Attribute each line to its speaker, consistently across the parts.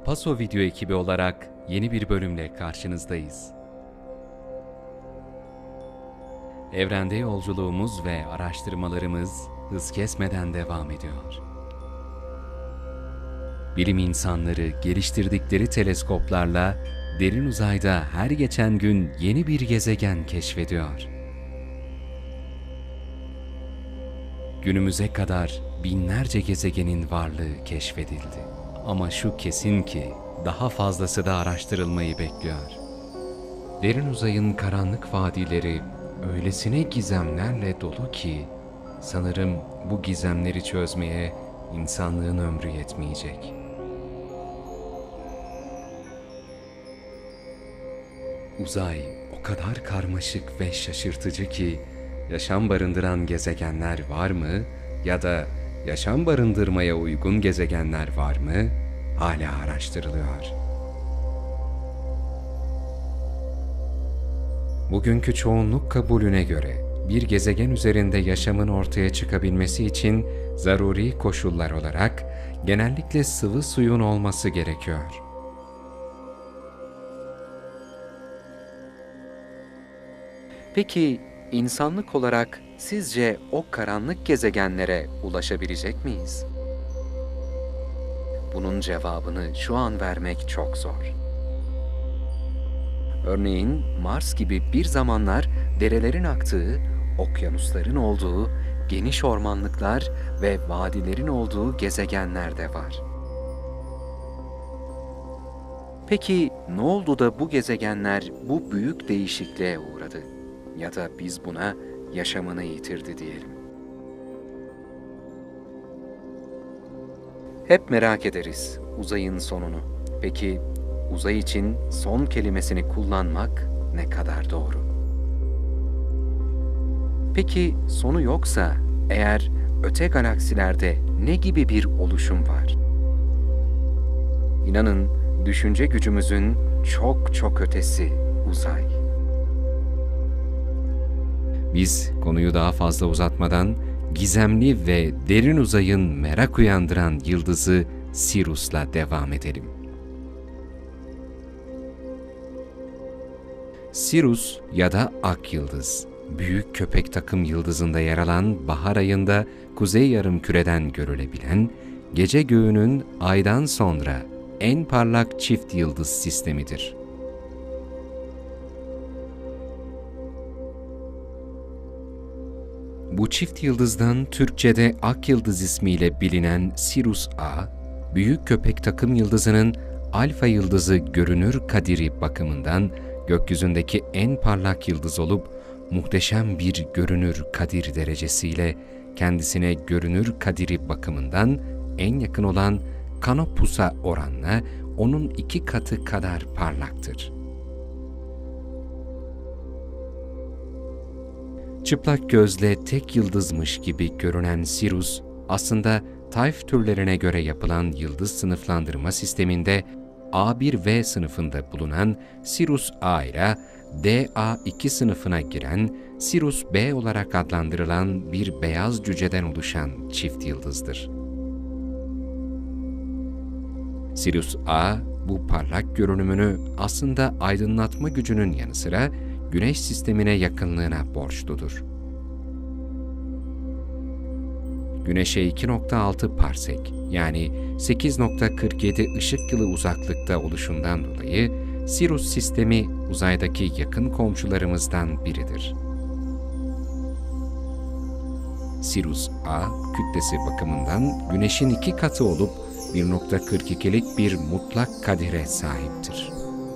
Speaker 1: Paso Video ekibi olarak yeni bir bölümle karşınızdayız. Evrende yolculuğumuz ve araştırmalarımız hız kesmeden devam ediyor. Bilim insanları geliştirdikleri teleskoplarla derin uzayda her geçen gün yeni bir gezegen keşfediyor. Günümüze kadar binlerce gezegenin varlığı keşfedildi. Ama şu kesin ki daha fazlası da araştırılmayı bekliyor. Derin uzayın karanlık vadileri öylesine gizemlerle dolu ki sanırım bu gizemleri çözmeye insanlığın ömrü yetmeyecek. Uzay o kadar karmaşık ve şaşırtıcı ki yaşam barındıran gezegenler var mı ya da yaşam barındırmaya uygun gezegenler var mı hala araştırılıyor. Bugünkü çoğunluk kabulüne göre bir gezegen üzerinde yaşamın ortaya çıkabilmesi için zaruri koşullar olarak genellikle sıvı suyun olması gerekiyor.
Speaker 2: Peki insanlık olarak sizce o karanlık gezegenlere ulaşabilecek miyiz? Bunun cevabını şu an vermek çok zor. Örneğin Mars gibi bir zamanlar derelerin aktığı, okyanusların olduğu, geniş ormanlıklar ve vadilerin olduğu gezegenler de var. Peki ne oldu da bu gezegenler bu büyük değişikliğe uğradı? Ya da biz buna yaşamını yitirdi diyelim. Hep merak ederiz uzayın sonunu. Peki uzay için son kelimesini kullanmak ne kadar doğru? Peki sonu yoksa eğer öte galaksilerde ne gibi bir oluşum var? İnanın düşünce gücümüzün çok çok ötesi uzay.
Speaker 1: Biz konuyu daha fazla uzatmadan gizemli ve derin uzayın merak uyandıran yıldızı Sirius'la devam edelim. Sirius ya da Ak Yıldız, Büyük Köpek Takım Yıldızı'nda yer alan bahar ayında kuzey yarımküreden görülebilen, gece göğünün aydan sonra en parlak çift yıldız sistemidir. Bu çift yıldızdan Türkçe'de Ak Yıldız ismiyle bilinen Sirius A, Büyük Köpek Takım Yıldızı'nın alfa yıldızı görünür kadiri bakımından gökyüzündeki en parlak yıldız olup muhteşem bir görünür kadir derecesiyle kendisine görünür kadiri bakımından en yakın olan Canopus'a oranla onun 2 katı kadar parlaktır. Çıplak gözle tek yıldızmış gibi görünen Sirius, aslında tayf türlerine göre yapılan yıldız sınıflandırma sisteminde A1V sınıfında bulunan Sirius A ile DA2 sınıfına giren Sirius B olarak adlandırılan bir beyaz cüceden oluşan çift yıldızdır. Sirius A, bu parlak görünümünü aslında aydınlatma gücünün yanı sıra Güneş sistemine yakınlığına borçludur. Güneş'e 2.6 parsek yani 8.47 ışık yılı uzaklıkta oluşundan dolayı Sirius sistemi uzaydaki yakın komşularımızdan biridir. Sirius A, kütlesi bakımından Güneş'in 2 katı olup 1.42'lik bir mutlak kadire sahiptir.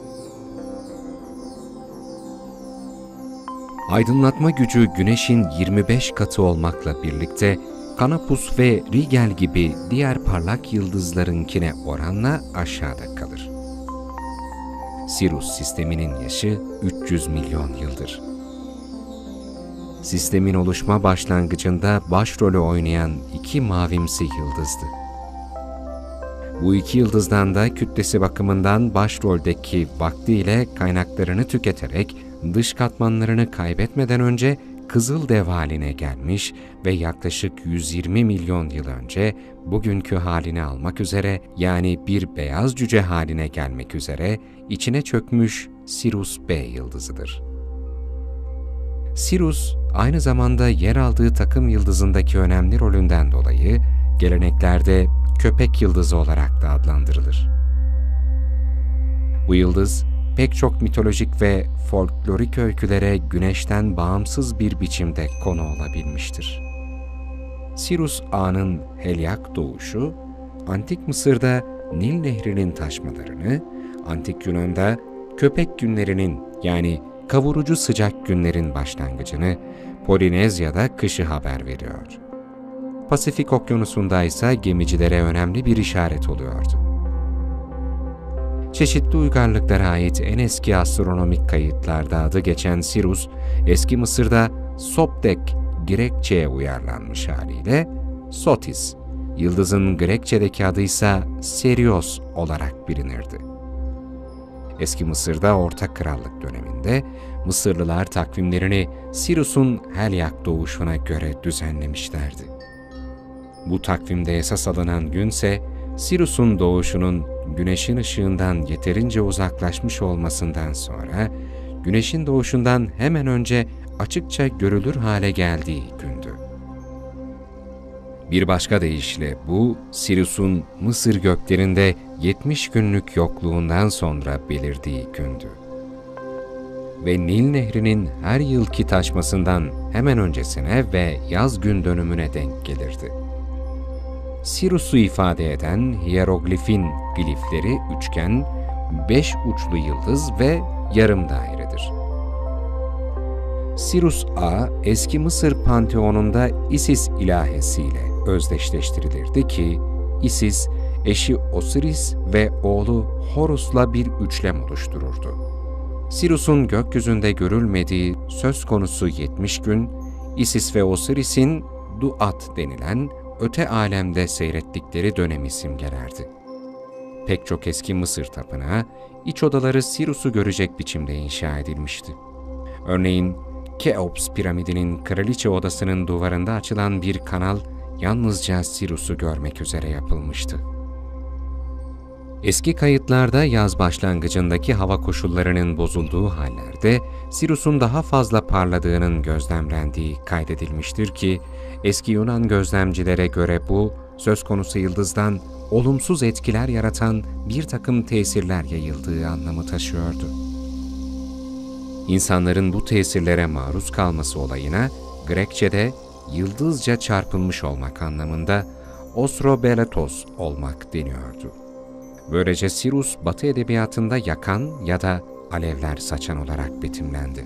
Speaker 1: Aydınlatma gücü Güneş'in 25 katı olmakla birlikte Canopus ve Rigel gibi diğer parlak yıldızlarınkine oranla aşağıda kalır. Sirius sisteminin yaşı 300 milyon yıldır. Sistemin oluşma başlangıcında başrolü oynayan 2 mavimsi yıldızdı. Bu 2 yıldızdan da kütlesi bakımından başroldeki vaktiyle kaynaklarını tüketerek dış katmanlarını kaybetmeden önce kızıl dev haline gelmiş ve yaklaşık 120 milyon yıl önce bugünkü halini almak üzere, yani bir beyaz cüce haline gelmek üzere içine çökmüş Sirius B yıldızıdır. Sirius, aynı zamanda yer aldığı takım yıldızındaki önemli rolünden dolayı geleneklerde köpek yıldızı olarak da adlandırılır. Bu yıldız, pek çok mitolojik ve folklorik öykülere Güneş'ten bağımsız bir biçimde konu olabilmiştir. Sirius A'nın helyak doğuşu, Antik Mısır'da Nil Nehri'nin taşmalarını, Antik Yunan'da köpek günlerinin yani kavurucu sıcak günlerin başlangıcını, Polinezya'da kışı haber veriyor. Pasifik Okyanusu'nda ise gemicilere önemli bir işaret oluyordu. Çeşitli uygarlıklara ait en eski astronomik kayıtlarda adı geçen Sirius, eski Mısır'da Sopdek Grekçe'ye uyarlanmış haliyle Sotis, yıldızın Grekçedeki adıysa Serios olarak bilinirdi. Eski Mısır'da Orta Krallık döneminde Mısırlılar takvimlerini Sirius'un helyak doğuşuna göre düzenlemişlerdi. Bu takvimde esas alınan günse Sirius'un doğuşunun Güneş'in ışığından yeterince uzaklaşmış olmasından sonra Güneş'in doğuşundan hemen önce açıkça görülür hale geldiği gündü. Bir başka deyişle bu, Sirius'un Mısır göklerinde 70 günlük yokluğundan sonra belirdiği gündü. Ve Nil Nehri'nin her yılki taşmasından hemen öncesine ve yaz gün dönümüne denk gelirdi. Sirius'u ifade eden hieroglifin glifleri üçgen, 5 uçlu yıldız ve yarım dairedir. Sirius A, eski Mısır panteonunda Isis ilahesiyle özdeşleştirilirdi ki, Isis, eşi Osiris ve oğlu Horus'la bir üçlem oluştururdu. Sirius'un gökyüzünde görülmediği söz konusu 70 gün, Isis ve Osiris'in Duat denilen öte alemde seyrettikleri dönemi simgelerdi. Pek çok eski Mısır tapınağı, iç odaları Sirius'u görecek biçimde inşa edilmişti. Örneğin, Keops piramidinin kraliçe odasının duvarında açılan bir kanal, yalnızca Sirius'u görmek üzere yapılmıştı. Eski kayıtlarda yaz başlangıcındaki hava koşullarının bozulduğu hallerde Sirius'un daha fazla parladığının gözlemlendiği kaydedilmiştir ki, eski Yunan gözlemcilere göre bu, söz konusu yıldızdan olumsuz etkiler yaratan bir takım tesirler yayıldığı anlamı taşıyordu. İnsanların bu tesirlere maruz kalması olayına, Grekçe'de yıldızca çarpılmış olmak anlamında osrobeletos olmak deniyordu. Böylece Sirius, Batı edebiyatında yakan ya da alevler saçan olarak betimlendi.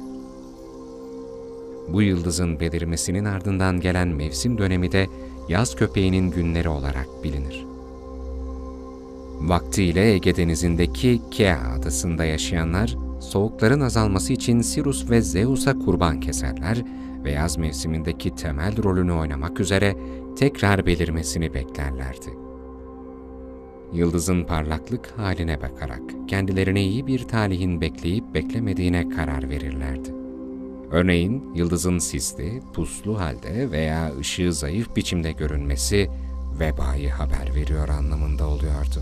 Speaker 1: Bu yıldızın belirmesinin ardından gelen mevsim dönemi de yaz köpeğinin günleri olarak bilinir. Vaktiyle Ege Denizi'ndeki Kea adasında yaşayanlar, soğukların azalması için Sirius ve Zeus'a kurban keserler ve yaz mevsimindeki temel rolünü oynamak üzere tekrar belirmesini beklerlerdi. Yıldızın parlaklık haline bakarak kendilerine iyi bir talihin bekleyip beklemediğine karar verirlerdi. Örneğin yıldızın sisli, puslu halde veya ışığı zayıf biçimde görünmesi vebayı haber veriyor anlamında oluyordu.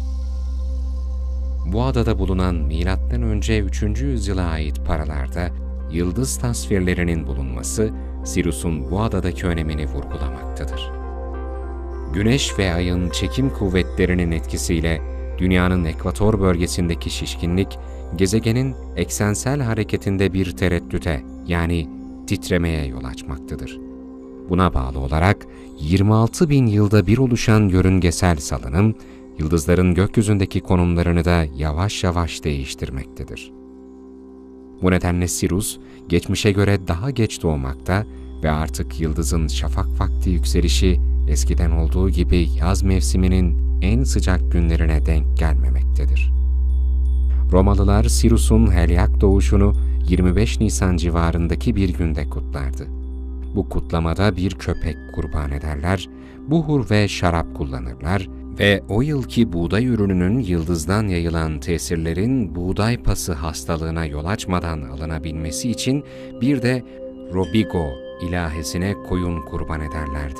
Speaker 1: Bu adada bulunan M.Ö. 3. yüzyıla ait paralarda yıldız tasvirlerinin bulunması Sirius'un bu adadaki önemini vurgulamaktadır. Güneş ve Ay'ın çekim kuvvetlerinin etkisiyle Dünya'nın ekvator bölgesindeki şişkinlik, gezegenin eksensel hareketinde bir tereddüte yani titremeye yol açmaktadır. Buna bağlı olarak 26.000 yılda bir oluşan yörüngesel salınım, yıldızların gökyüzündeki konumlarını da yavaş yavaş değiştirmektedir. Bu nedenle Sirius, geçmişe göre daha geç doğmakta ve artık yıldızın şafak vakti yükselişi eskiden olduğu gibi yaz mevsiminin en sıcak günlerine denk gelmemektedir. Romalılar Sirius'un helyak doğuşunu 25 Nisan civarındaki bir günde kutlardı. Bu kutlamada bir köpek kurban ederler, buhur ve şarap kullanırlar ve o yılki buğday ürününün yıldızdan yayılan tesirlerin buğday pası hastalığına yol açmadan alınabilmesi için bir de Robigo ilahisine koyun kurban ederlerdi.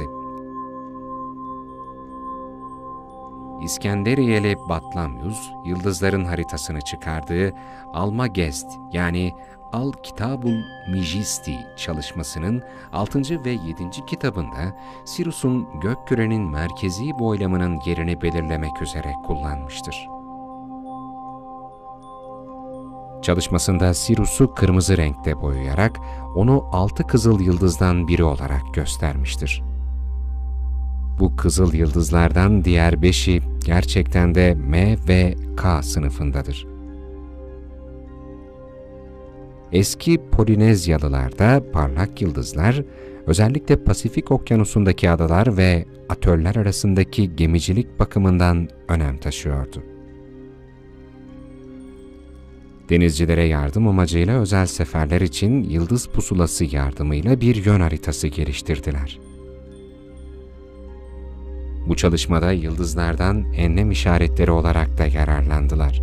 Speaker 1: İskenderiyeli Batlamyus, yıldızların haritasını çıkardığı Almagest yani Al-Kitabul Mijisti çalışmasının 6. ve 7. kitabında Sirus'un gökkürenin merkezi boylamının yerini belirlemek üzere kullanmıştır. Çalışmasında Sirus'u kırmızı renkte boyayarak onu 6 kızıl yıldızdan biri olarak göstermiştir. Bu kızıl yıldızlardan diğer 5'i gerçekten de M ve K sınıfındadır. Eski Polinezyalılarda parlak yıldızlar, özellikle Pasifik Okyanusu'ndaki adalar ve atöller arasındaki gemicilik bakımından önem taşıyordu. Denizcilere yardım amacıyla özel seferler için yıldız pusulası yardımıyla bir yön haritası geliştirdiler. Bu çalışmada yıldızlardan enlem işaretleri olarak da yararlandılar.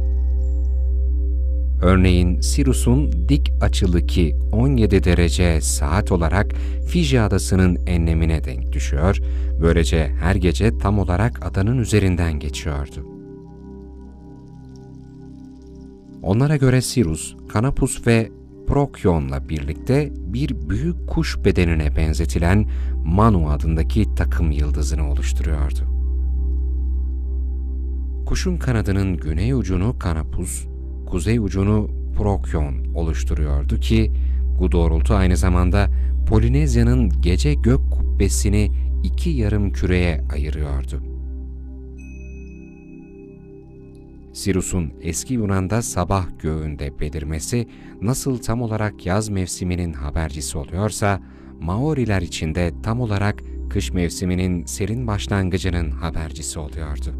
Speaker 1: Örneğin Sirus'un dik açılı 17 derece saat olarak Fiji adasının enlemine denk düşüyor, böylece her gece tam olarak adanın üzerinden geçiyordu. Onlara göre Sirus, Canopus ve Prokyon'la birlikte bir büyük kuş bedenine benzetilen Manu adındaki takım yıldızını oluşturuyordu. Kuşun kanadının güney ucunu Canopus, kuzey ucunu Prokyon oluşturuyordu ki bu doğrultu aynı zamanda Polinezya'nın gece gök kubbesini 2 yarım küreye ayırıyordu. Sirus'un eski Yunan'da sabah göğünde belirmesi nasıl tam olarak yaz mevsiminin habercisi oluyorsa, Maoriler için de tam olarak kış mevsiminin serin başlangıcının habercisi oluyordu.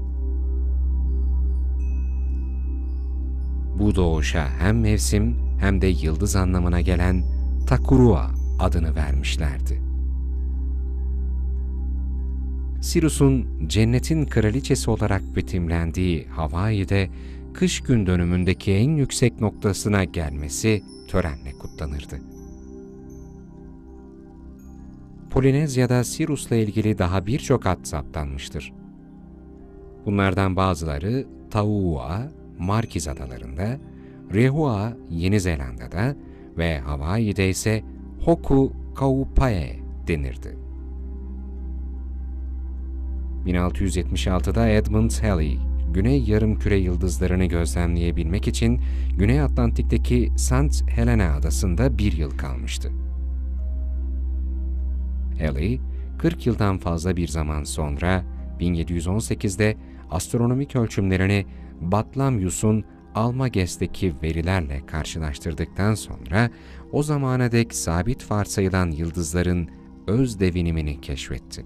Speaker 1: Bu doğuşa hem mevsim hem de yıldız anlamına gelen Takurua adını vermişlerdi. Sirus'un cennetin kraliçesi olarak betimlendiği Hawaii'de kış gün dönümündeki en yüksek noktasına gelmesi törenle kutlanırdı. Polinezya'da Sirus'la ilgili daha birçok ad saptanmıştır. Bunlardan bazıları Taua, Markiz Adalarında, Rehua, Yeni Zelanda'da ve Hawaii'de ise Hoku Kaupae denirdi. 1676'da Edmund Halley, Güney Yarımküre yıldızlarını gözlemleyebilmek için Güney Atlantik'teki St. Helena adasında 1 yıl kalmıştı. Halley, 40 yıldan fazla bir zaman sonra 1718'de astronomik ölçümlerini Batlamyus'un Almagest'teki verilerle karşılaştırdıktan sonra o zamana dek sabit varsayılan yıldızların öz devinimini keşfetti.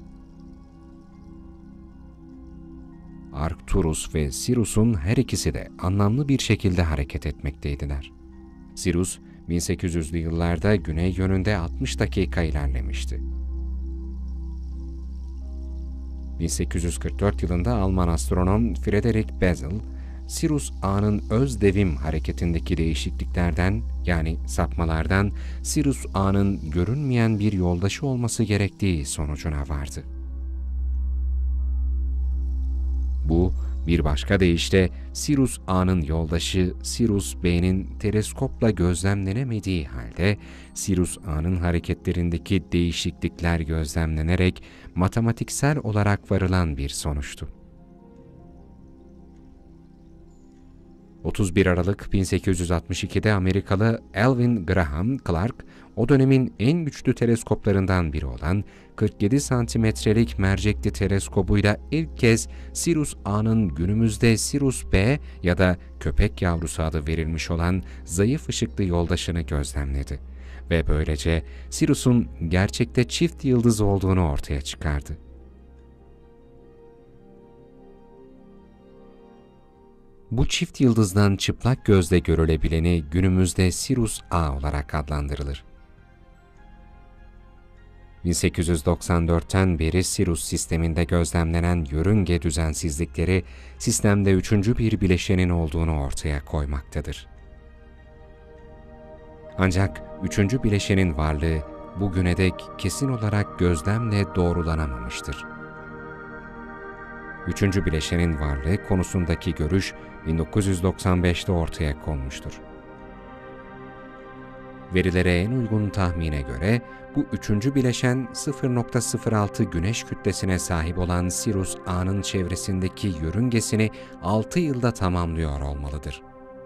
Speaker 1: Arcturus ve Sirus'un her ikisi de anlamlı bir şekilde hareket etmekteydiler. Sirus, 1800'lü yıllarda güney yönünde 60 dakika ilerlemişti. 1844 yılında Alman astronom Friedrich Bessel, Sirus A'nın öz devim hareketindeki değişikliklerden yani sapmalardan Sirus A'nın görünmeyen bir yoldaşı olması gerektiği sonucuna vardı. Bu, bir başka deyişle Sirus A'nın yoldaşı Sirus B'nin teleskopla gözlemlenemediği halde Sirus A'nın hareketlerindeki değişiklikler gözlemlenerek matematiksel olarak varılan bir sonuçtu. 31 Aralık 1862'de Amerikalı Alvin Graham Clark, o dönemin en güçlü teleskoplarından biri olan 47 santimetrelik mercekli teleskobuyla ilk kez Sirus A'nın günümüzde Sirus B ya da köpek yavrusu adı verilmiş olan zayıf ışıklı yoldaşını gözlemledi ve böylece Sirus'un gerçekte çift yıldız olduğunu ortaya çıkardı. Bu çift yıldızdan çıplak gözle görülebileni günümüzde Sirus A olarak adlandırılır. 1894'ten beri Sirus sisteminde gözlemlenen yörünge düzensizlikleri sistemde üçüncü bir bileşenin olduğunu ortaya koymaktadır. Ancak üçüncü bileşenin varlığı bugüne dek kesin olarak gözlemle doğrulanamamıştır. Üçüncü bileşenin varlığı konusundaki görüş 1995'te ortaya konmuştur. Verilere en uygun tahmine göre bu üçüncü bileşen 0.06 güneş kütlesine sahip olan Sirius A'nın çevresindeki yörüngesini 6 yılda tamamlıyor olmalıdır.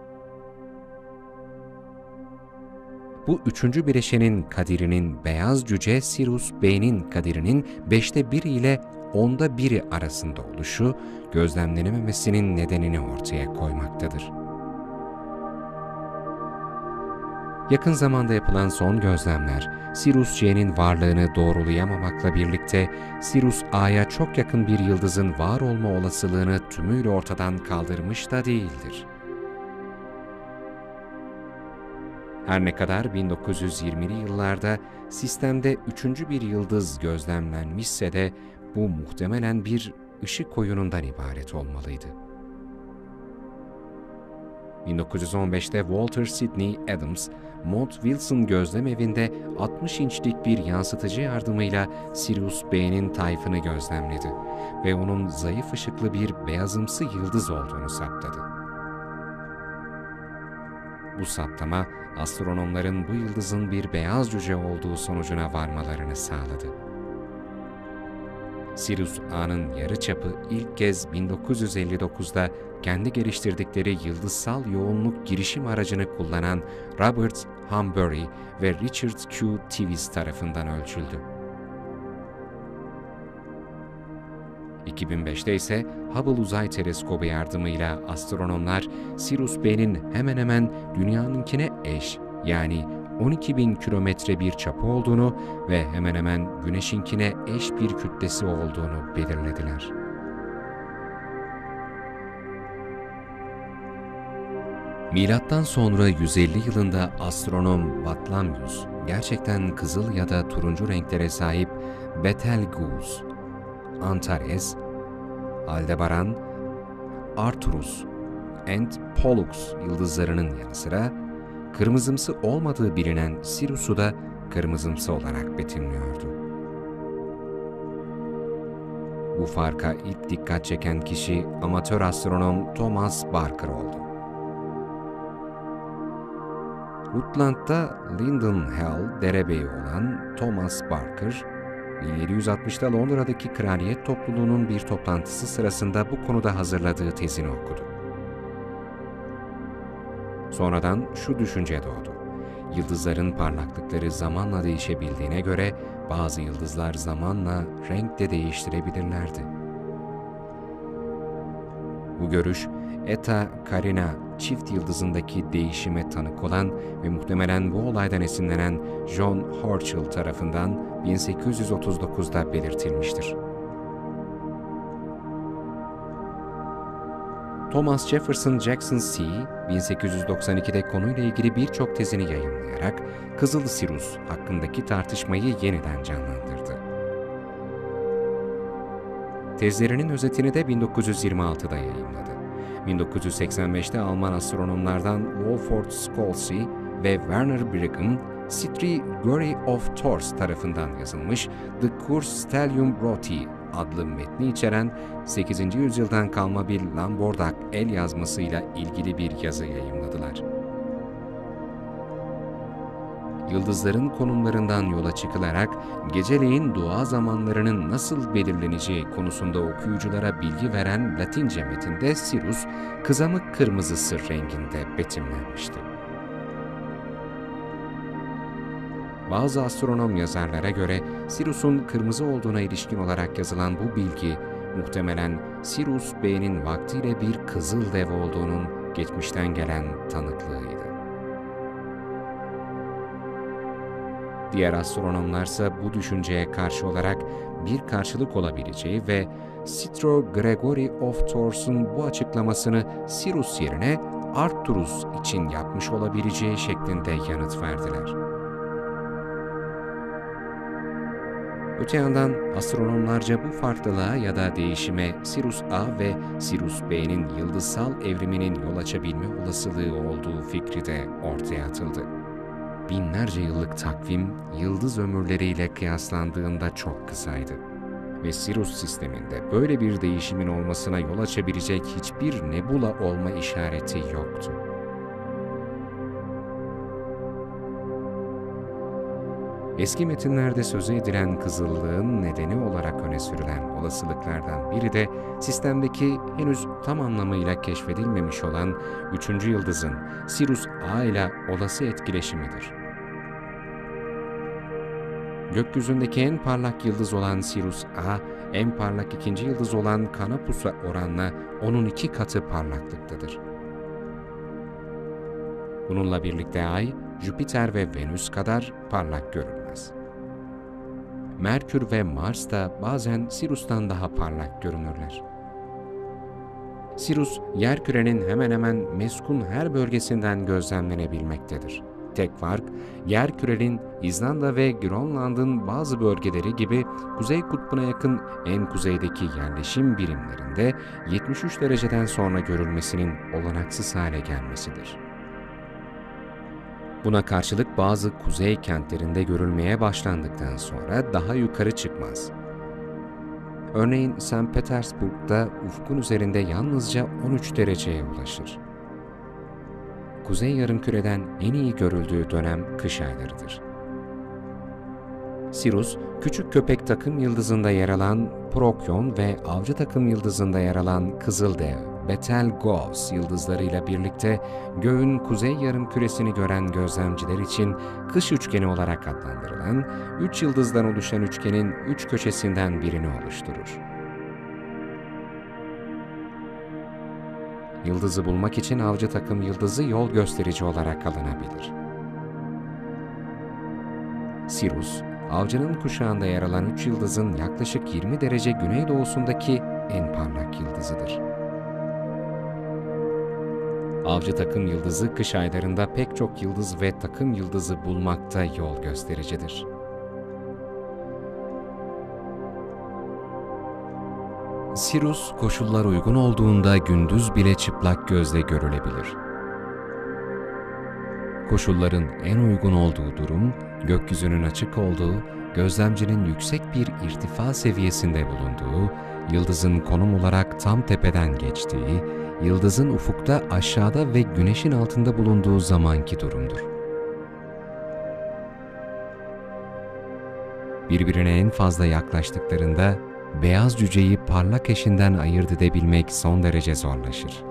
Speaker 1: Bu üçüncü bileşenin kadirinin beyaz cüce Sirius B'nin kadirinin 1/5 ile 1/10 arasında oluşu, gözlemlenememesinin nedenini ortaya koymaktadır. Yakın zamanda yapılan son gözlemler, Sirius C'nin varlığını doğrulayamamakla birlikte Sirius A'ya çok yakın bir yıldızın var olma olasılığını tümüyle ortadan kaldırmış da değildir. Her ne kadar 1920'li yıllarda sistemde üçüncü bir yıldız gözlemlenmişse de bu muhtemelen bir ışık oyunundan ibaret olmalıydı. 1915'te Walter Sidney Adams, Mount Wilson gözlem evinde 60 inçlik bir yansıtıcı yardımıyla Sirius B'nin tayfını gözlemledi ve onun zayıf ışıklı bir beyazımsı yıldız olduğunu saptadı. Bu saptama, astronomların bu yıldızın bir beyaz cüce olduğu sonucuna varmalarını sağladı. Sirius A'nın yarıçapı ilk kez 1959'da kendi geliştirdikleri yıldızsal yoğunluk girişim aracını kullanan Robert Humbury ve Richard Q. Tevis tarafından ölçüldü. 2005'te ise Hubble Uzay Teleskobu yardımıyla astronomlar Sirius B'nin hemen hemen Dünya'nınkine eş, yani 12.000 kilometre bir çapı olduğunu ve hemen hemen Güneş'inkine eş bir kütlesi olduğunu belirlediler. Milattan sonra 150 yılında astronom Batlamyus, gerçekten kızıl ya da turuncu renklere sahip Betelgeuse, Antares, Aldebaran, Arcturus and Pollux yıldızlarının yanı sıra kırmızımsı olmadığı bilinen Sirius'u da kırmızımsı olarak betimliyordu. Bu farka ilk dikkat çeken kişi amatör astronom Thomas Barker oldu. Rutland'da Lindenhall derebeyi olan Thomas Barker, 1760'da Londra'daki kraliyet topluluğunun bir toplantısı sırasında bu konuda hazırladığı tezini okudu. Sonradan şu düşünce doğdu: yıldızların parlaklıkları zamanla değişebildiğine göre bazı yıldızlar zamanla renk de değiştirebilirlerdi. Bu görüş, Eta Carina çift yıldızındaki değişime tanık olan ve muhtemelen bu olaydan esinlenen John Herschel tarafından 1839'da belirtilmiştir. Thomas Jefferson Jackson C. 1892'de konuyla ilgili birçok tezini yayımlayarak Kızıl Sirius hakkındaki tartışmayı yeniden canlandırdı. Tezlerinin özetini de 1926'da yayımladı. 1985'te Alman astronomlardan Wolford Scholzi ve Werner Brigham, Strigoi of Thors tarafından yazılmış The Curs Stellium Roti adlı metni içeren 8. yüzyıldan kalma bir Lambordak el yazmasıyla ilgili bir yazı yayımladılar. Yıldızların konumlarından yola çıkılarak geceleyin doğa zamanlarının nasıl belirleneceği konusunda okuyuculara bilgi veren Latince metinde Sirius, kızamık kırmızısı renginde betimlenmişti. Bazı astronom yazarlara göre Sirius'un kırmızı olduğuna ilişkin olarak yazılan bu bilgi, muhtemelen Sirius B'nin vaktiyle bir kızıl dev olduğunun geçmişten gelen tanıklığıydı. Diğer astronomlarsa bu düşünceye karşı olarak bir karşılık olabileceği ve Stro Gregory of Thors'un bu açıklamasını Sirius yerine Arcturus için yapmış olabileceği şeklinde yanıt verdiler. Öte yandan astronomlarca bu farklılığa ya da değişime Sirius A ve Sirius B'nin yıldızsal evriminin yol açabilme olasılığı olduğu fikri de ortaya atıldı. binlerce yıllık takvim, yıldız ömürleriyle kıyaslandığında çok kısaydı. Ve Sirius sisteminde böyle bir değişimin olmasına yol açabilecek hiçbir nebula olma işareti yoktu. Eski metinlerde sözü edilen kızıllığın nedeni olarak öne sürülen olasılıklardan biri de sistemdeki henüz tam anlamıyla keşfedilmemiş olan 3. yıldızın Sirius A ile olası etkileşimidir. Gökyüzündeki en parlak yıldız olan Sirius A, en parlak 2. yıldız olan Canopus'a oranla onun 2 katı parlaklıktadır. Bununla birlikte Ay, Jüpiter ve Venüs kadar parlak görünmez. Merkür ve Mars da bazen Sirius'tan daha parlak görünürler. Sirius, yerkürenin hemen hemen meskun her bölgesinden gözlemlenebilmektedir. Tek fark, yerkürenin İzlanda ve Grönland'ın bazı bölgeleri gibi Kuzey Kutbu'na yakın en kuzeydeki yerleşim birimlerinde 73 dereceden sonra görülmesinin olanaksız hale gelmesidir. Buna karşılık bazı kuzey kentlerinde görülmeye başlandıktan sonra daha yukarı çıkmaz. Örneğin St. Petersburg'da ufkun üzerinde yalnızca 13 dereceye ulaşır. Kuzey yarımküreden en iyi görüldüğü dönem kış aylarıdır. Sirius, küçük köpek takım yıldızında yer alan Prokyon ve avcı takım yıldızında yer alan Kızıldev, Betelgeuse yıldızlarıyla birlikte göğün kuzey yarımküresini gören gözlemciler için kış üçgeni olarak adlandırılan 3 yıldızdan oluşan üçgenin 3 köşesinden birini oluşturur. Yıldızı bulmak için avcı takım yıldızı yol gösterici olarak alınabilir. Sirius, avcının kuşağında yer alan 3 yıldızın yaklaşık 20 derece güneydoğusundaki en parlak yıldızıdır. Avcı takım yıldızı kış aylarında pek çok yıldız ve takım yıldızı bulmakta yol göstericidir. Sirius, koşullar uygun olduğunda gündüz bile çıplak gözle görülebilir. Koşulların en uygun olduğu durum, gökyüzünün açık olduğu, gözlemcinin yüksek bir irtifa seviyesinde bulunduğu, yıldızın konum olarak tam tepeden geçtiği, yıldızın ufukta aşağıda ve güneşin altında bulunduğu zamanki durumdur. Birbirine en fazla yaklaştıklarında, beyaz cüceyi parlak eşinden ayırt edebilmek son derece zorlaşır.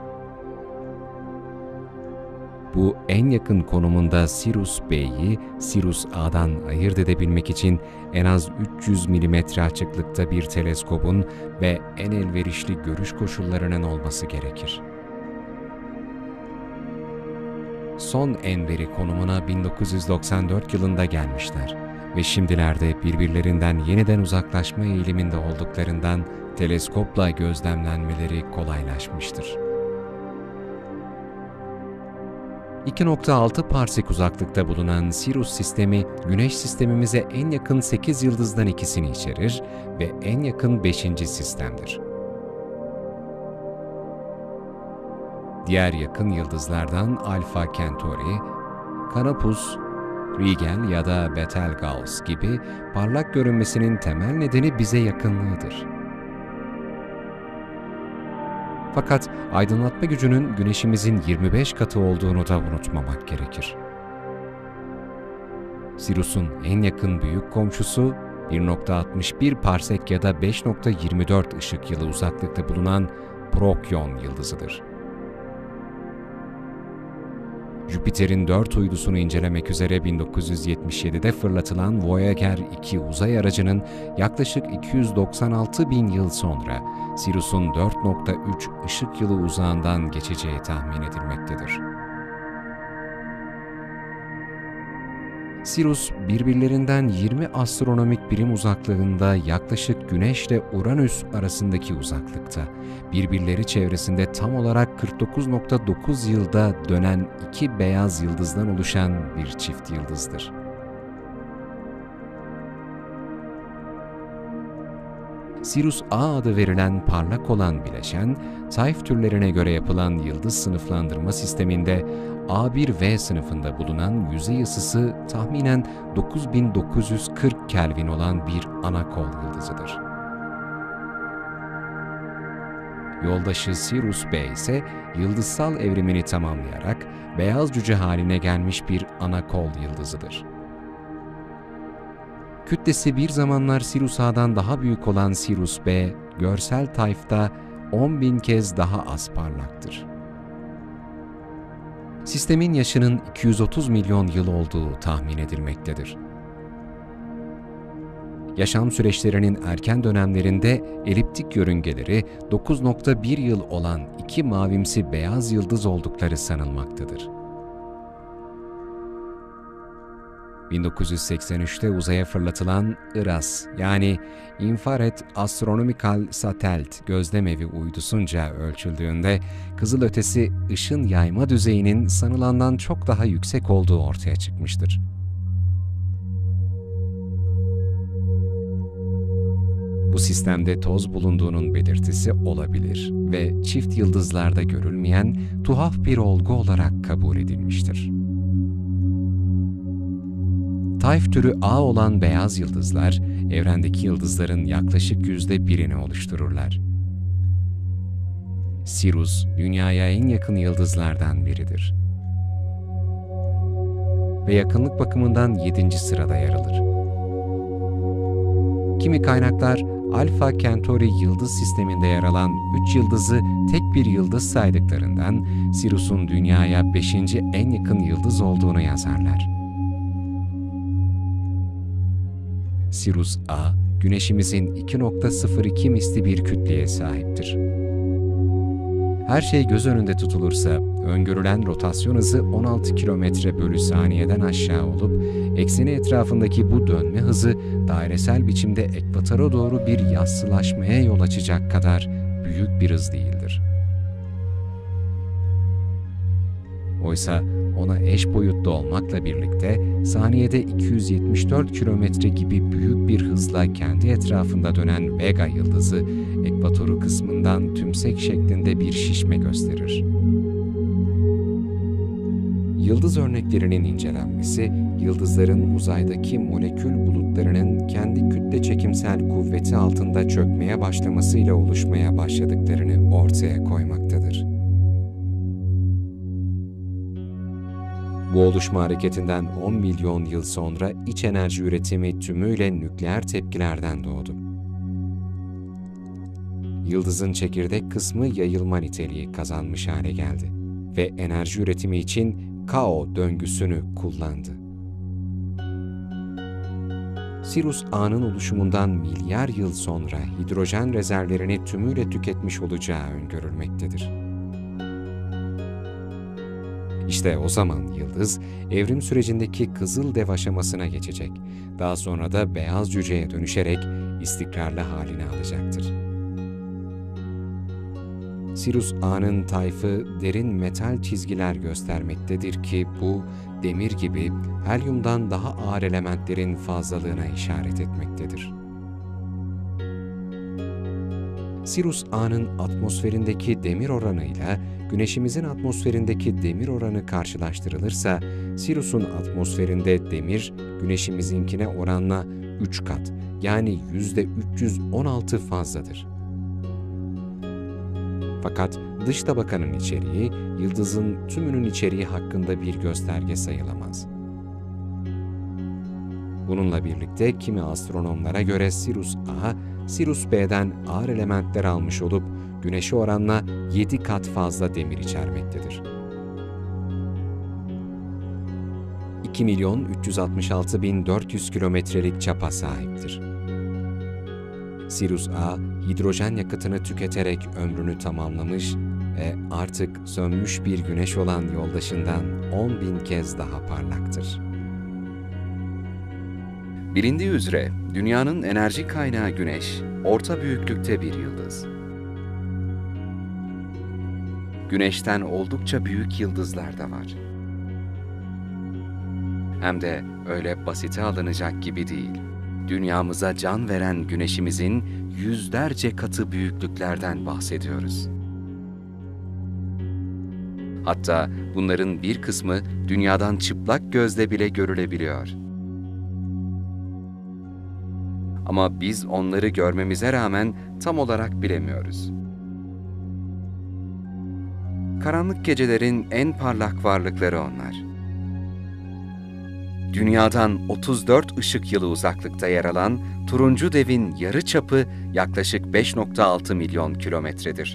Speaker 1: Bu en yakın konumunda Sirius B'yi Sirius A'dan ayırt edebilmek için en az 300 mm açıklıkta bir teleskobun ve en elverişli görüş koşullarının olması gerekir. Son en veri konumuna 1994 yılında gelmişler ve şimdilerde birbirlerinden yeniden uzaklaşma eğiliminde olduklarından teleskopla gözlemlenmeleri kolaylaşmıştır. 2.6 parsek uzaklıkta bulunan Sirius sistemi, Güneş sistemimize en yakın 8 yıldızdan ikisini içerir ve en yakın 5. sistemdir. Diğer yakın yıldızlardan Alpha Centauri, Canopus, Rigel ya da Betelgeuse gibi parlak görünmesinin temel nedeni bize yakınlığıdır. Fakat aydınlatma gücünün Güneşimizin 25 katı olduğunu da unutmamak gerekir. Sirius'un en yakın büyük komşusu 1.61 parsek ya da 5.24 ışık yılı uzaklıkta bulunan Prokyon yıldızıdır. Jüpiter'in 4 uydusunu incelemek üzere 1977'de fırlatılan Voyager 2 uzay aracının yaklaşık 296.000 yıl sonra Sirius'un 4.3 ışık yılı uzağından geçeceği tahmin edilmektedir. Sirius, birbirlerinden 20 astronomik birim uzaklığında yaklaşık Güneş ile Uranüs arasındaki uzaklıkta, birbirleri çevresinde tam olarak 49.9 yılda dönen 2 beyaz yıldızdan oluşan bir çift yıldızdır. Sirius A adı verilen parlak olan bileşen, tayf türlerine göre yapılan yıldız sınıflandırma sisteminde A1V sınıfında bulunan yüzey ısısı tahminen 9940 Kelvin olan bir ana kol yıldızıdır. Yoldaşı Sirius B ise yıldızsal evrimini tamamlayarak beyaz cüce haline gelmiş bir ana kol yıldızıdır. Kütlesi bir zamanlar Sirius A'dan daha büyük olan Sirius B, görsel tayfta 10.000 kez daha az parlaktır. Sistemin yaşının 230 milyon yıl olduğu tahmin edilmektedir. Yaşam süreçlerinin erken dönemlerinde eliptik yörüngeleri 9.1 yıl olan iki mavimsi beyaz yıldız oldukları sanılmaktadır. 1983'te uzaya fırlatılan IRAS yani Infrared Astronomical Satellite gözlemevi uydusunca ölçüldüğünde kızılötesi ışın yayma düzeyinin sanılandan çok daha yüksek olduğu ortaya çıkmıştır. Bu sistemde toz bulunduğunun belirtisi olabilir ve çift yıldızlarda görülmeyen tuhaf bir olgu olarak kabul edilmiştir. Tayf türü A olan beyaz yıldızlar, evrendeki yıldızların yaklaşık %1'ini oluştururlar. Sirius, Dünya'ya en yakın yıldızlardan biridir. Ve yakınlık bakımından 7. sırada yer alır. Kimi kaynaklar, Alpha Centauri yıldız sisteminde yer alan 3 yıldızı tek bir yıldız saydıklarından Sirius'un Dünya'ya 5. en yakın yıldız olduğunu yazarlar. Sirius A, Güneşimizin 2.02 misli bir kütleye sahiptir. Her şey göz önünde tutulursa, öngörülen rotasyon hızı 16 km/saniyeden aşağı olup, ekseni etrafındaki bu dönme hızı dairesel biçimde ekvatora doğru bir yassılaşmaya yol açacak kadar büyük bir hız değildir. Oysa ona eş boyutlu olmakla birlikte saniyede 274 kilometre gibi büyük bir hızla kendi etrafında dönen Vega yıldızı, ekvatoru kısmından tümsek şeklinde bir şişme gösterir. Yıldız örneklerinin incelenmesi, yıldızların uzaydaki molekül bulutlarının kendi kütle çekimsel kuvveti altında çökmeye başlamasıyla oluşmaya başladıklarını ortaya koymaktadır. Bu oluşma hareketinden 10 milyon yıl sonra iç enerji üretimi tümüyle nükleer tepkilerden doğdu. Yıldızın çekirdek kısmı yayılma niteliği kazanmış hale geldi ve enerji üretimi için Kao döngüsünü kullandı. Sirius A'nın oluşumundan milyar yıl sonra hidrojen rezervlerini tümüyle tüketmiş olacağı öngörülmektedir. İşte o zaman yıldız, evrim sürecindeki kızıl dev aşamasına geçecek. Daha sonra da beyaz cüceye dönüşerek istikrarlı halini alacaktır. Sirius A'nın tayfı derin metal çizgiler göstermektedir ki bu, demir gibi helyumdan daha ağır elementlerin fazlalığına işaret etmektedir. Sirius A'nın atmosferindeki demir oranıyla Güneşimizin atmosferindeki demir oranı karşılaştırılırsa, Sirius'un atmosferinde demir, Güneşimizinkine oranla 3 kat, yani %316 fazladır. Fakat dış tabakanın içeriği, yıldızın tümünün içeriği hakkında bir gösterge sayılamaz. Bununla birlikte kimi astronomlara göre Sirius A, Sirius B'den ağır elementler almış olup, Güneş'e oranla 7 kat fazla demir içermektedir. 2.366.400 kilometrelik çapa sahiptir. Sirius A, hidrojen yakıtını tüketerek ömrünü tamamlamış ve artık sönmüş bir güneş olan yoldaşından 10.000 kez daha parlaktır.
Speaker 2: Bilindiği üzere Dünya'nın enerji kaynağı Güneş, orta büyüklükte bir yıldız. Güneş'ten oldukça büyük yıldızlar da var. Hem de öyle basite alınacak gibi değil. Dünyamıza can veren Güneşimizin yüzlerce katı büyüklüklerden bahsediyoruz. Hatta bunların bir kısmı dünyadan çıplak gözle bile görülebiliyor. Ama biz onları görmemize rağmen tam olarak bilemiyoruz. Karanlık gecelerin en parlak varlıkları onlar. Dünyadan 34 ışık yılı uzaklıkta yer alan turuncu devin yarıçapı yaklaşık 5,6 milyon kilometredir.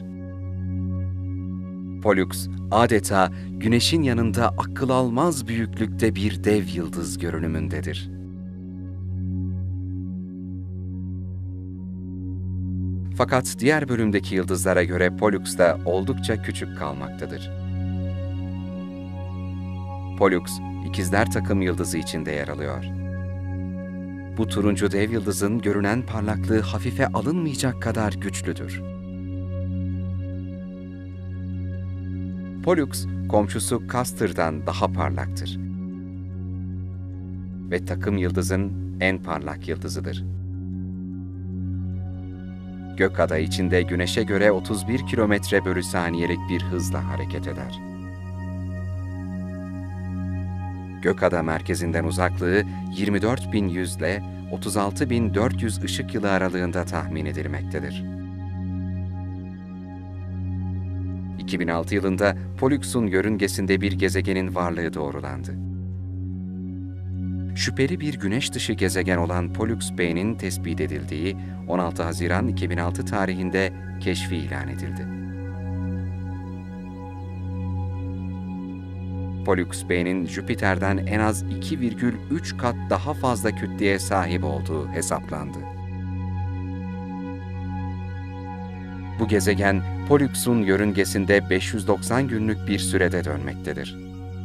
Speaker 2: Pollux adeta Güneş'in yanında akıl almaz büyüklükte bir dev yıldız görünümündedir. Fakat diğer bölümdeki yıldızlara göre Pollux da oldukça küçük kalmaktadır. Pollux, İkizler Takım Yıldızı içinde yer alıyor. Bu turuncu dev yıldızın görünen parlaklığı hafife alınmayacak kadar güçlüdür. Pollux, komşusu Castor'dan daha parlaktır ve takım yıldızın en parlak yıldızıdır. Gökada içinde Güneş'e göre 31 kilometre bölü saniyelik bir hızla hareket eder. Gökada merkezinden uzaklığı 24.100 ile 36.400 ışık yılı aralığında tahmin edilmektedir. 2006 yılında Pollux'un yörüngesinde bir gezegenin varlığı doğrulandı. Şüpheli bir güneş dışı gezegen olan Pollux B'nin tespit edildiği 16 Haziran 2006 tarihinde keşfi ilan edildi. Pollux B'nin Jüpiter'den en az 2,3 kat daha fazla kütleye sahip olduğu hesaplandı. Bu gezegen, Pollux'un yörüngesinde 590 günlük bir sürede dönmektedir.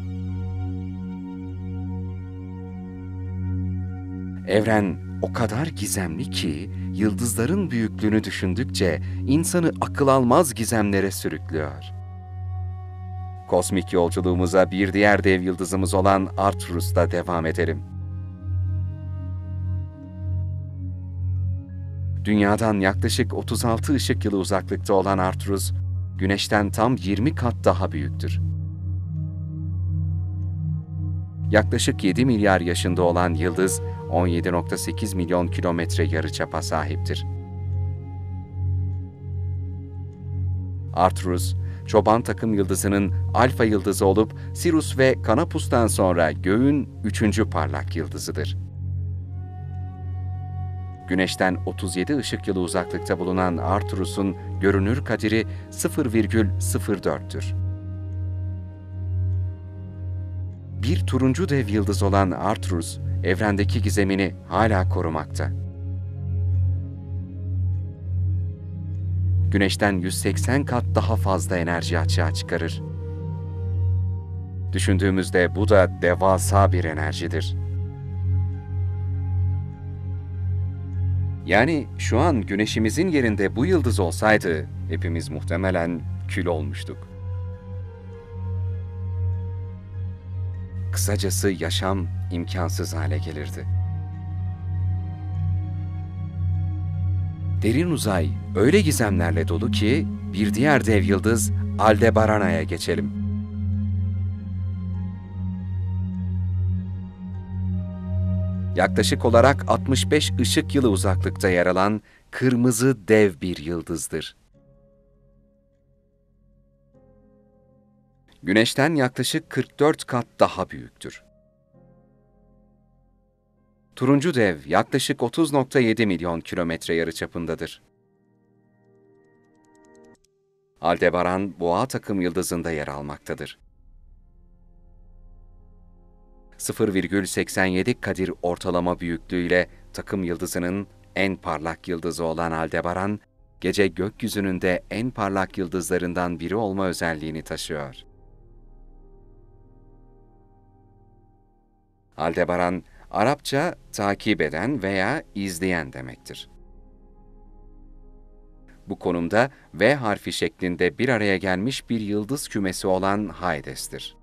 Speaker 2: Evren o kadar gizemli ki, yıldızların büyüklüğünü düşündükçe insanı akıl almaz gizemlere sürüklüyor. Kosmik yolculuğumuza bir diğer dev yıldızımız olan Arcturus'ta devam edelim. Dünyadan yaklaşık 36 ışık yılı uzaklıkta olan Arcturus, Güneş'ten tam 20 kat daha büyüktür. Yaklaşık 7 milyar yaşında olan yıldız, 17,8 milyon kilometre yarıçapa sahiptir. Arcturus, Çoban Takım Yıldızı'nın alfa yıldızı olup Sirius ve Canopus'tan sonra Göğün 3. parlak yıldızıdır. Güneş'ten 37 ışık yılı uzaklıkta bulunan Arcturus'un görünür kadiri 0,04'tür. Bir turuncu dev yıldız olan Arcturus, evrendeki gizemini hala korumakta. Güneş'ten 180 kat daha fazla enerji açığa çıkarır. Düşündüğümüzde bu da devasa bir enerjidir. Yani şu an Güneş'imizin yerinde bu yıldız olsaydı, hepimiz muhtemelen kül olmuştuk. Kısacası yaşam imkansız hale gelirdi. Derin uzay öyle gizemlerle dolu ki, bir diğer dev yıldız Aldebaran'a geçelim. Yaklaşık olarak 65 ışık yılı uzaklıkta yer alan kırmızı dev bir yıldızdır. Güneş'ten yaklaşık 44 kat daha büyüktür. Turuncu dev yaklaşık 30,7 milyon kilometre yarıçapındadır. Aldebaran, Boğa takım yıldızında yer almaktadır. 0,87 Kadir ortalama büyüklüğüyle takım yıldızının en parlak yıldızı olan Aldebaran, gece gökyüzünün de en parlak yıldızlarından biri olma özelliğini taşıyor. Aldebaran, Arapça takip eden veya izleyen demektir. Bu konumda V harfi şeklinde bir araya gelmiş bir yıldız kümesi olan Hades'tir.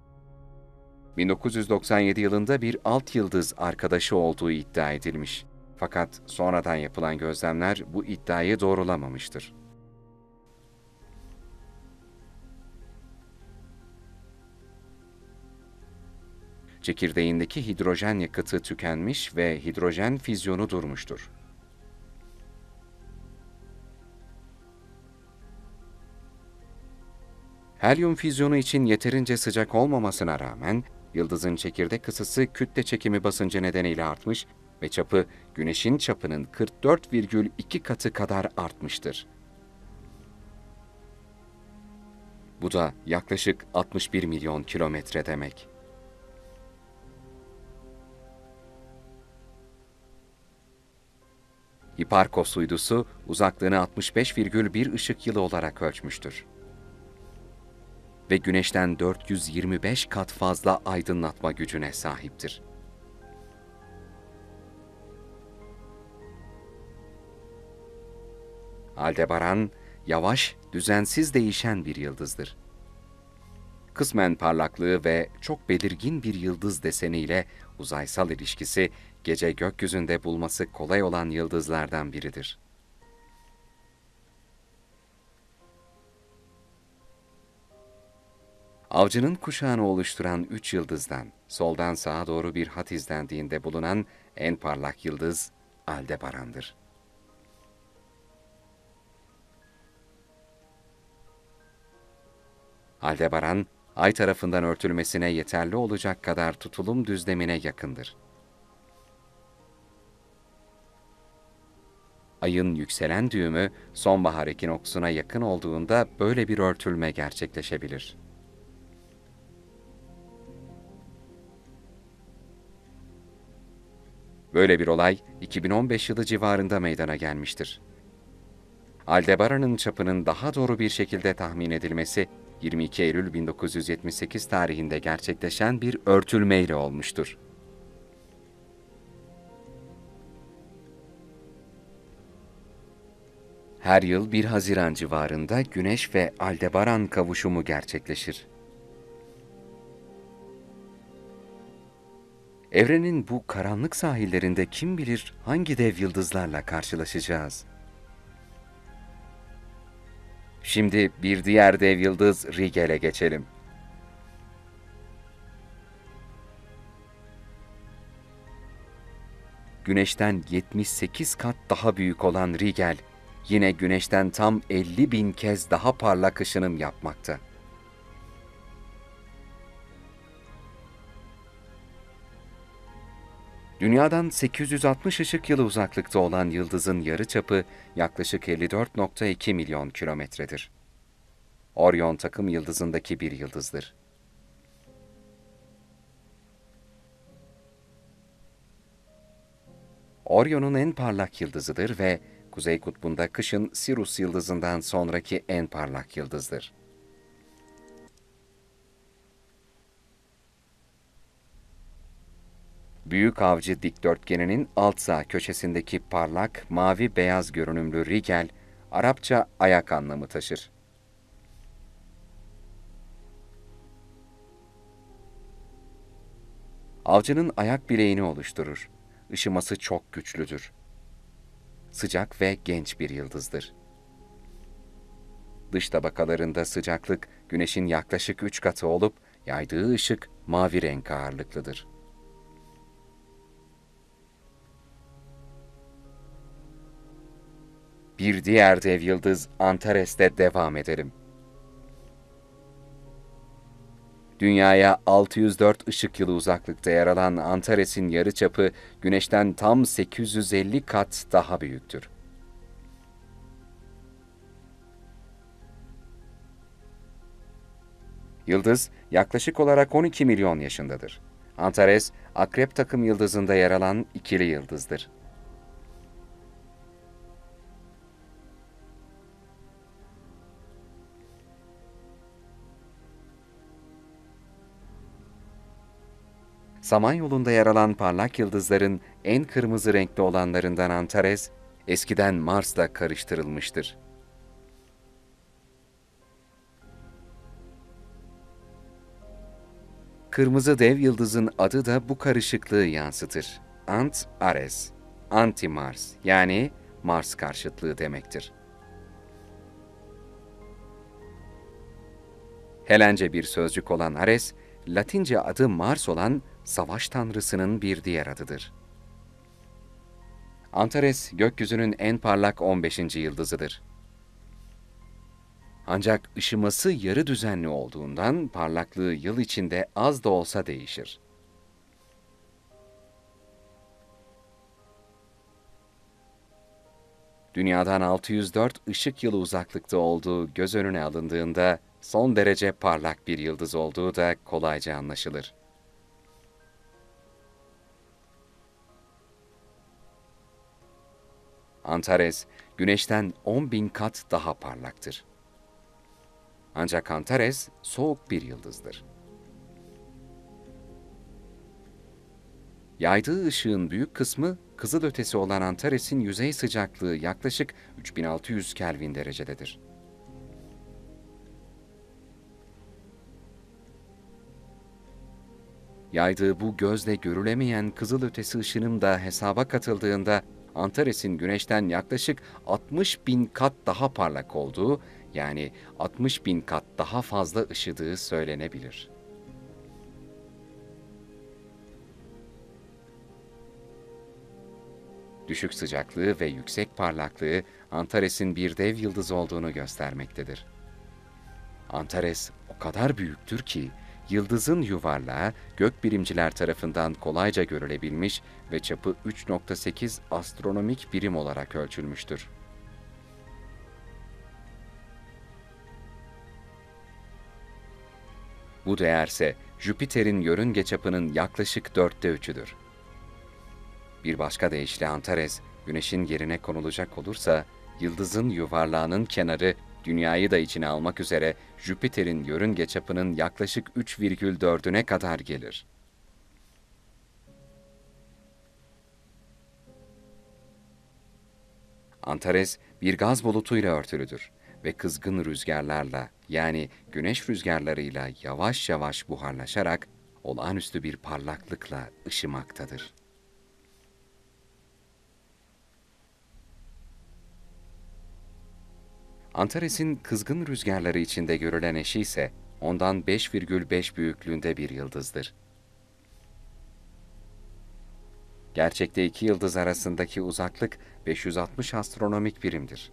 Speaker 2: 1997 yılında bir alt yıldız arkadaşı olduğu iddia edilmiş. Fakat sonradan yapılan gözlemler bu iddiayı doğrulamamıştır. Çekirdeğindeki hidrojen yakıtı tükenmiş ve hidrojen füzyonu durmuştur. Helyum füzyonu için yeterince sıcak olmamasına rağmen, yıldızın çekirdek ısısı kütle çekimi basıncı nedeniyle artmış ve çapı Güneş'in çapının 44,2 katı kadar artmıştır. Bu da yaklaşık 61 milyon kilometre demek. Hiparkos uydusu uzaklığını 65,1 ışık yılı olarak ölçmüştür. Ve Güneş'ten 425 kat fazla aydınlatma gücüne sahiptir. Aldebaran, yavaş, düzensiz değişen bir yıldızdır. Kısmen parlaklığı ve çok belirgin bir yıldız deseniyle uzaysal ilişkisi, gece gökyüzünde bulması kolay olan yıldızlardan biridir. Avcının kuşağını oluşturan 3 yıldızdan soldan sağa doğru bir hat izlendiğinde bulunan en parlak yıldız Aldebaran'dır. Aldebaran, Ay tarafından örtülmesine yeterli olacak kadar tutulum düzlemine yakındır. Ayın yükselen düğümü sonbahar ekinoksuna yakın olduğunda böyle bir örtülme gerçekleşebilir. Böyle bir olay 2015 yılı civarında meydana gelmiştir. Aldebaran'ın çapının daha doğru bir şekilde tahmin edilmesi 22 Eylül 1978 tarihinde gerçekleşen bir örtülmeyle olmuştur. Her yıl 1 Haziran civarında Güneş ve Aldebaran kavuşumu gerçekleşir. Evrenin bu karanlık sahillerinde kim bilir hangi dev yıldızlarla karşılaşacağız? Şimdi bir diğer dev yıldız Rigel'e geçelim. Güneş'ten 78 kat daha büyük olan Rigel, yine Güneş'ten tam 50.000 kez daha parlak ışınım yapmakta. Dünyadan 860 ışık yılı uzaklıkta olan yıldızın yarıçapı yaklaşık 54,2 milyon kilometredir. Orion takım yıldızındaki bir yıldızdır. Orion'un en parlak yıldızıdır ve Kuzey Kutbu'nda kışın Sirius yıldızından sonraki en parlak yıldızdır. Büyük Avcı dikdörtgeninin alt sağ köşesindeki parlak mavi-beyaz görünümlü Rigel, Arapça ayak anlamı taşır. Avcının ayak bileğini oluşturur. Işıması çok güçlüdür. Sıcak ve genç bir yıldızdır. Dış tabakalarında sıcaklık Güneş'in yaklaşık 3 katı olup yaydığı ışık mavi renk ağırlıklıdır. Bir diğer dev yıldız Antares'te devam edelim. Dünyaya 604 ışık yılı uzaklıkta yer alan Antares'in yarıçapı Güneş'ten tam 850 kat daha büyüktür. Yıldız yaklaşık olarak 12 milyon yaşındadır. Antares, Akrep takım yıldızında yer alan ikili yıldızdır. Samanyolu'nda yer alan parlak yıldızların en kırmızı renkli olanlarından Antares, eskiden Mars'la karıştırılmıştır. Kırmızı dev yıldızın adı da bu karışıklığı yansıtır. Ant-Ares. anti-Mars yani Mars karşıtlığı demektir. Helence bir sözcük olan Ares, Latince adı Mars olan savaş tanrısının bir diğer adıdır. Antares, gökyüzünün en parlak 15. yıldızıdır. Ancak ışıması yarı düzenli olduğundan parlaklığı yıl içinde az da olsa değişir. Dünyadan 604 ışık yılı uzaklıkta olduğu göz önüne alındığında son derece parlak bir yıldız olduğu da kolayca anlaşılır. Antares, Güneş'ten 10.000 kat daha parlaktır. Ancak Antares soğuk bir yıldızdır. Yaydığı ışığın büyük kısmı kızılötesi olan Antares'in yüzey sıcaklığı yaklaşık 3600 Kelvin derecededir. Yaydığı bu gözle görülemeyen kızılötesi ışınım da hesaba katıldığında Antares'in Güneş'ten yaklaşık 60.000 kat daha parlak olduğu, yani 60.000 kat daha fazla ışıdığı söylenebilir. Düşük sıcaklığı ve yüksek parlaklığı Antares'in bir dev yıldız olduğunu göstermektedir. Antares o kadar büyüktür ki, yıldızın yuvarlağı gökbilimciler tarafından kolayca görülebilmiş ve çapı 3,8 astronomik birim olarak ölçülmüştür. Bu değerse Jüpiter'in yörünge çapının yaklaşık 3'üdür. Bir başka deyişle Antares, Güneş'in yerine konulacak olursa, yıldızın yuvarlağının kenarı Dünya'yı da içine almak üzere Jüpiter'in yörünge çapının yaklaşık 3,4'üne kadar gelir. Antares bir gaz bulutuyla örtülüdür ve kızgın rüzgarlarla, yani güneş rüzgarlarıyla yavaş yavaş buharlaşarak olağanüstü bir parlaklıkla ışımaktadır. Antares'in kızgın rüzgarları içinde görülen eşi ise ondan 5,5 büyüklüğünde bir yıldızdır. Gerçekte iki yıldız arasındaki uzaklık 560 astronomik birimdir.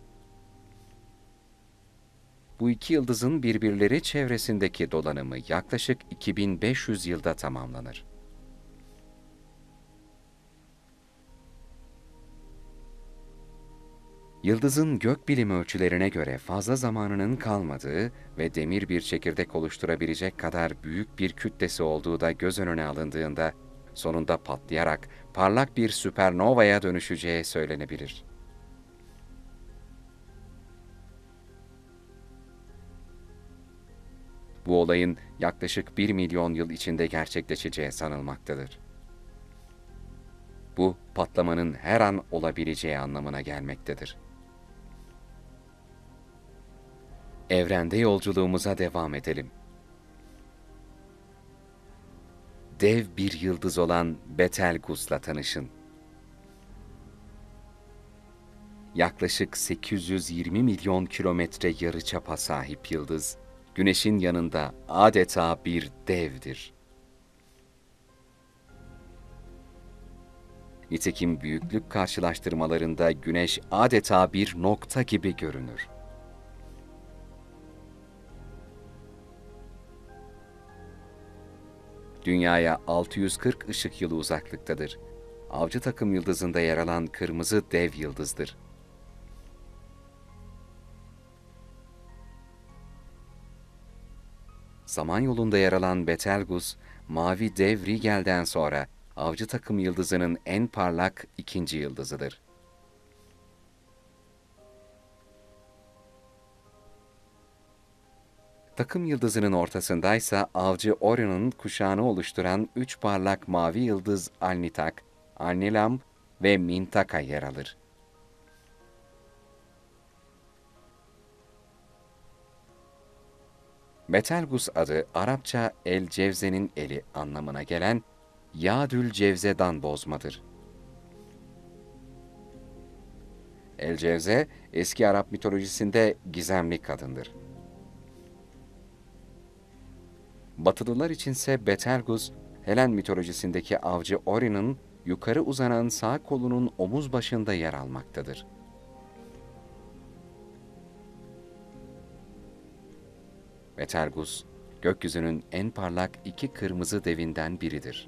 Speaker 2: Bu iki yıldızın birbirleri çevresindeki dolanımı yaklaşık 2500 yılda tamamlanır. Yıldızın gökbilim ölçülerine göre fazla zamanının kalmadığı ve demir bir çekirdek oluşturabilecek kadar büyük bir kütlesi olduğu da göz önüne alındığında, sonunda patlayarak parlak bir süpernovaya dönüşeceği söylenebilir. Bu olayın yaklaşık 1 milyon yıl içinde gerçekleşeceği sanılmaktadır. Bu, patlamanın her an olabileceği anlamına gelmektedir. Evrende yolculuğumuza devam edelim. Dev bir yıldız olan Betelgeus'la tanışın. Yaklaşık 820 milyon kilometre yarıçapa sahip yıldız, Güneş'in yanında adeta bir devdir. Nitekim büyüklük karşılaştırmalarında Güneş adeta bir nokta gibi görünür. Dünyaya 640 ışık yılı uzaklıktadır. Avcı takım yıldızında yer alan kırmızı dev yıldızdır. Samanyolu'nda yer alan Betelgeuse, mavi dev Rigel'den sonra Avcı takım yıldızının en parlak ikinci yıldızıdır. Takım yıldızının ortasındaysa Avcı Orion'un kuşağını oluşturan üç parlak mavi yıldız Alnitak, Alnilam ve Mintaka yer alır. Betelgeuse adı Arapça El Cevze'nin eli anlamına gelen Yadül Cevze'dan bozmadır. El Cevze, eski Arap mitolojisinde gizemli kadındır. Batılılar içinse Betelgeuse, Helen mitolojisindeki avcı Ori'nin yukarı uzanan sağ kolunun omuz başında yer almaktadır. Betelgeuse, gökyüzünün en parlak iki kırmızı devinden biridir.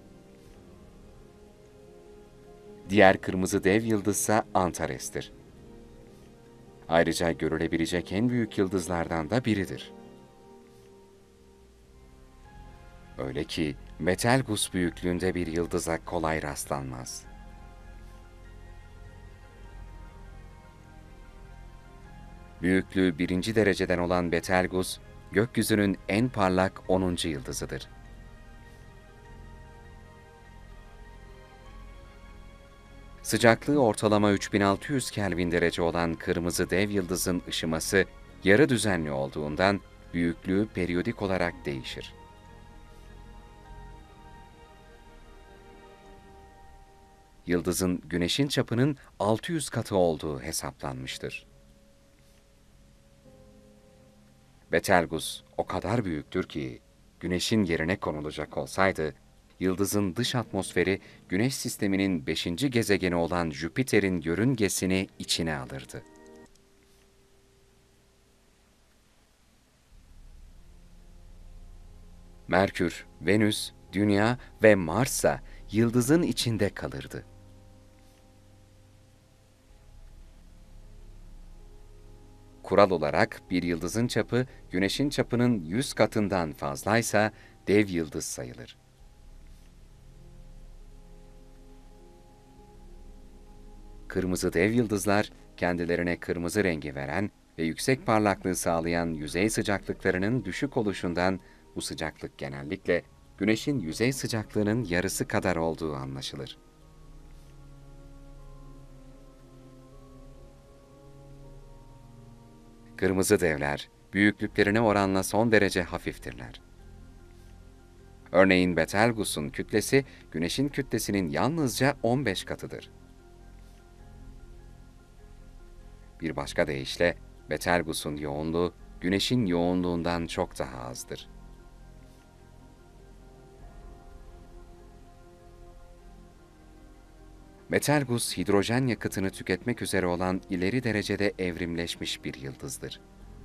Speaker 2: Diğer kırmızı dev yıldızsa Antares'tir. Ayrıca görülebilecek en büyük yıldızlardan da biridir. Öyle ki Betelgeuse büyüklüğünde bir yıldıza kolay rastlanmaz. Büyüklüğü 1. dereceden olan Betelgeuse, gökyüzünün en parlak 10. yıldızıdır. Sıcaklığı ortalama 3600 Kelvin derece olan kırmızı dev yıldızın ışıması yarı düzenli olduğundan büyüklüğü periyodik olarak değişir. Yıldızın Güneş'in çapının 600 katı olduğu hesaplanmıştır. Betelgeuse o kadar büyüktür ki, Güneş'in yerine konulacak olsaydı, yıldızın dış atmosferi Güneş sisteminin 5. gezegeni olan Jüpiter'in yörüngesini içine alırdı. Merkür, Venüs, Dünya ve Mars'a yıldızın içinde kalırdı. Kural olarak bir yıldızın çapı Güneş'in çapının 100 katından fazlaysa dev yıldız sayılır. Kırmızı dev yıldızlar, kendilerine kırmızı rengi veren ve yüksek parlaklığı sağlayan yüzey sıcaklıklarının düşük oluşundan bu sıcaklık genellikle Güneş'in yüzey sıcaklığının yarısı kadar olduğu anlaşılır. Kırmızı devler, büyüklüklerine oranla son derece hafiftirler. Örneğin Betelgeuse'un kütlesi, Güneş'in kütlesinin yalnızca 15 katıdır. Bir başka deyişle, Betelgeuse'un yoğunluğu, Güneş'in yoğunluğundan çok daha azdır. Betelgeuse, hidrojen yakıtını tüketmek üzere olan ileri derecede evrimleşmiş bir yıldızdır.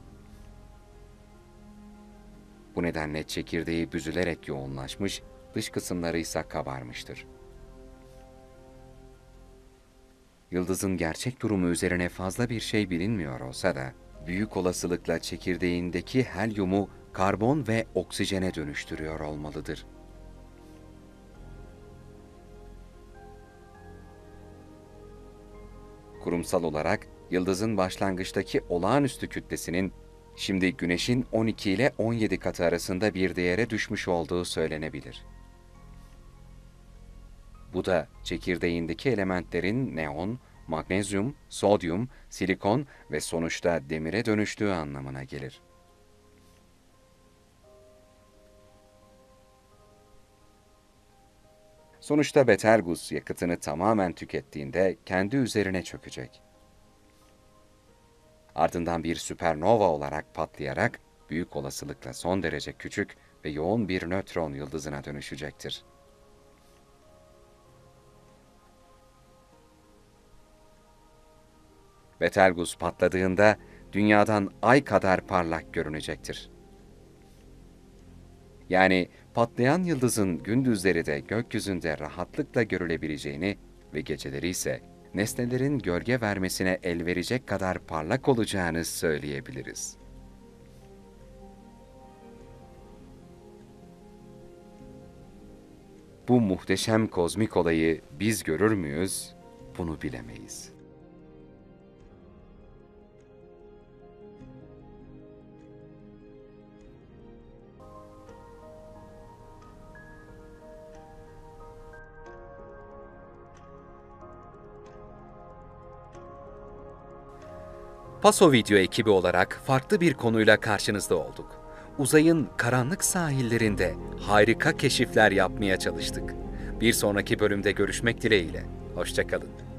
Speaker 2: Bu nedenle çekirdeği büzülerek yoğunlaşmış, dış kısımları ise kabarmıştır. Yıldızın gerçek durumu üzerine fazla bir şey bilinmiyor olsa da, büyük olasılıkla çekirdeğindeki helyumu karbon ve oksijene dönüştürüyor olmalıdır. Kurumsal olarak yıldızın başlangıçtaki olağanüstü kütlesinin şimdi Güneş'in 12 ile 17 katı arasında bir değere düşmüş olduğu söylenebilir. Bu da çekirdeğindeki elementlerin neon, magnezyum, sodyum, silikon ve sonuçta demire dönüştüğü anlamına gelir. Sonuçta Betelgeuse yakıtını tamamen tükettiğinde kendi üzerine çökecek. Ardından bir süpernova olarak patlayarak büyük olasılıkla son derece küçük ve yoğun bir nötron yıldızına dönüşecektir. Betelgeuse patladığında Dünya'dan ay kadar parlak görünecektir. Yani patlayan yıldızın gündüzleri de gökyüzünde rahatlıkla görülebileceğini ve geceleri ise nesnelerin gölge vermesine elverecek kadar parlak olacağını söyleyebiliriz. Bu muhteşem kozmik olayı biz görür müyüz? Bunu bilemeyiz.
Speaker 1: Paso Video ekibi olarak farklı bir konuyla karşınızda olduk. Uzayın karanlık sahillerinde harika keşifler yapmaya çalıştık. Bir sonraki bölümde görüşmek dileğiyle. Hoşça kalın.